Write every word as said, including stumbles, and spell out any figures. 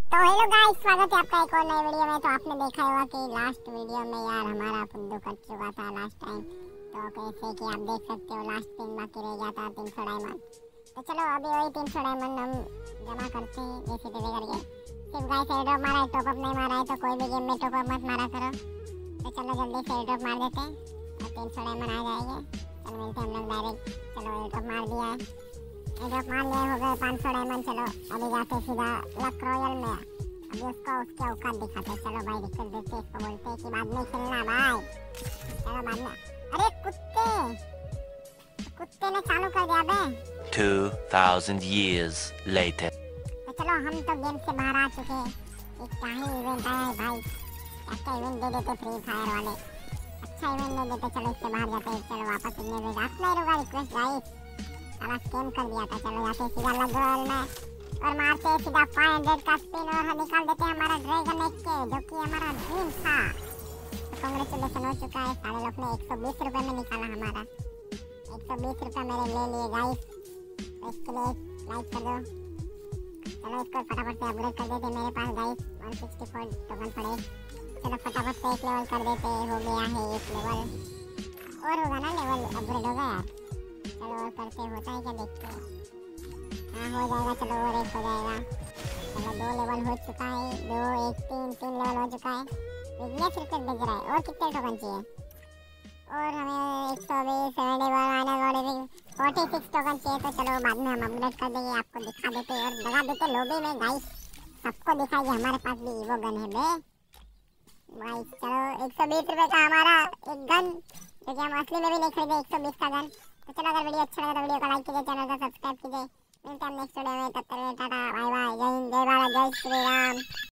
तो hello guys, स्वागत है आपका एक और नए वीडियो में। तो आपने देखा होगा कि लास्ट वीडियो में यार हमारा पुद्दू कट चुका था लास्ट टाइम। तो कैसे कि आप देख सकते हो लास्ट पिन बाकी रह गया था तीन सौ डायमंड। तो चलो अभी वही तीन सौ डायमंड हम जमा करते हैं जैसे तैसे करके। सिर्फ गाइस एयर ड्रॉप मारा है, टॉप अप नहीं मारा है, तो कोई भी गेम में टॉप अप मत मारा करो। तो चलो जल्दी से एयर ड्रॉप मार देते हैं और तीन सौ डायमंड आ जाएंगे। चलो मिलते हैं हम लोग डायरेक्ट। चलो एयर ड्रॉप मार दिया है, एयर ड्रॉप मार लिया, हो गए पाँच सौ डायमंड। चलो अभी जाते सीधा लक रॉयल में, अभी उसको उसके औकात दिखाते हैं। चलो भाई रिक्वेस्ट देते हैं, इसको बोलते हैं कि बाद में खेलना भाई। चलो बाद में। अरे कुत्ते कुत्ते ने चालू कर दिया बे। Two thousand years later. तो चलो हम तो गेम से बाहर आ चुके हैं। एक क्या ही इवेंट आया है भाई, क्या इवेंट दे देते फ्री फायर वाले, अच्छा इवेंट दे देते। चलो इससे बाहर जाते हैं। चलो वापस इतने भेजा अपना ही होगा रिक्वेस्ट गाइस, साला स्कैम कर दिया था। चलो जाते हैं सीधा लग रॉयल में और मारते हैं सीधा पाँच सौ का स्पिन और निकाल देते हैं हमारा ड्रैगन एग के, जो कि हमारा ड्रीम था। तो कांग्रेचुलेशन हो चुका है, सारे लोग ने एक सौ बीस रुपए में निकाला हमारा। एक सौ बीस रुपए मेरे ले लिए गाइस, तो इसके लिए लाइक कर दो। चलो इसको फटाफट से अपग्रेड कर देते मेरे पास गाइस एक सौ चौंसठ टोकन पड़े। चलो फटाफट से एक लेवल कर देते, हो गया है एक लेवल और होगा ना, लेवल अपग्रेड हो गया। चलो और करते होता है क्या देखते हैं। हाँ हो जाएगा, चलो और एक हो जाएगा। चलो दो लेवल हो चुका है, दो एक तीन तीन लेवल हो चुका है। बिजनेस रिक्वेस्ट भेज रहा है और कितने टोकन चाहिए, और हमें एक सौ बीस सेवन लेवल आने वाले फोर्टी सिक्स टोकन चाहिए। तो चलो बाद में हम अपग्रेड कर देंगे, आपको दिखा देते और लगा देते लॉबी में गाइस, सबको दिखाइए हमारे पास भी वो गन है बे भाई। चलो एक सौ बीस रुपये का हमारा एक गन, जो कि हम असली में भी नहीं खरीदे, एक सौ बीस का गन। तो चलो अगर वीडियो अच्छा लगा तो वीडियो को लाइक कीजिए, चैनल को सब्सक्राइब कीजिए। मिलते हैं नेक्स्ट वीडियो में, तब तक टाटा बाय बाय, जय हिंद, जय भारत, जय श्री राम।